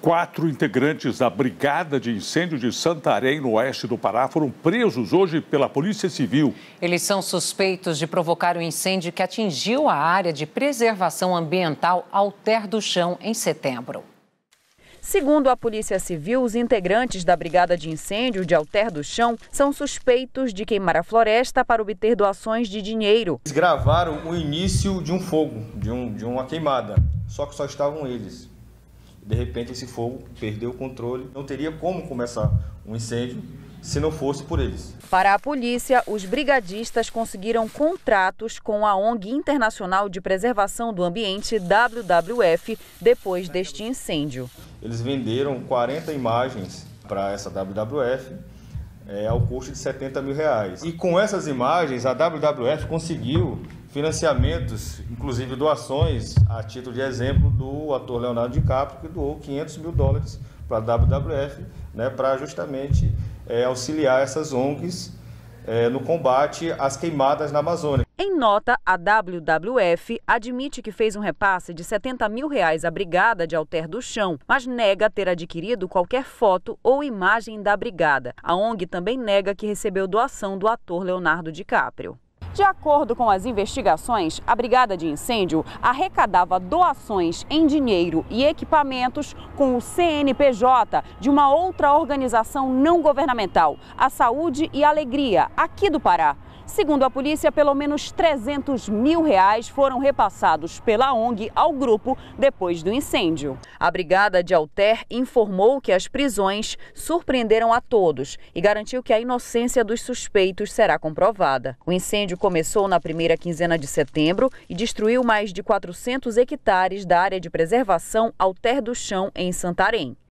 4 integrantes da Brigada de Incêndio de Santarém, no oeste do Pará, foram presos hoje pela Polícia Civil. Eles são suspeitos de provocar o incêndio que atingiu a área de preservação ambiental Alter do Chão em setembro. Segundo a Polícia Civil, os integrantes da Brigada de Incêndio de Alter do Chão são suspeitos de queimar a floresta para obter doações de dinheiro. Eles gravaram o início de um fogo, de uma queimada, só que só estavam eles. De repente esse fogo perdeu o controle, não teria como começar um incêndio se não fosse por eles. Para a polícia, os brigadistas conseguiram contratos com a ONG Internacional de Preservação do Ambiente, WWF, depois deste incêndio. Eles venderam 40 imagens para essa WWF ao custo de R$70 mil. E com essas imagens, a WWF conseguiu financiamentos, inclusive doações, a título de exemplo, do ator Leonardo DiCaprio, que doou $500 mil para a WWF, para justamente auxiliar essas ONGs no combate às queimadas na Amazônia. Em nota, a WWF admite que fez um repasse de R$70 mil à Brigada de Alter do Chão, mas nega ter adquirido qualquer foto ou imagem da brigada. A ONG também nega que recebeu doação do ator Leonardo DiCaprio. De acordo com as investigações, a Brigada de Incêndio arrecadava doações em dinheiro e equipamentos com o CNPJ de uma outra organização não governamental, a Saúde e Alegria, aqui do Pará. Segundo a polícia, pelo menos R$300 mil foram repassados pela ONG ao grupo depois do incêndio. A Brigada de Alter informou que as prisões surpreenderam a todos e garantiu que a inocência dos suspeitos será comprovada. O incêndio começou na primeira quinzena de setembro e destruiu mais de 400 hectares da área de preservação Alter do Chão, em Santarém.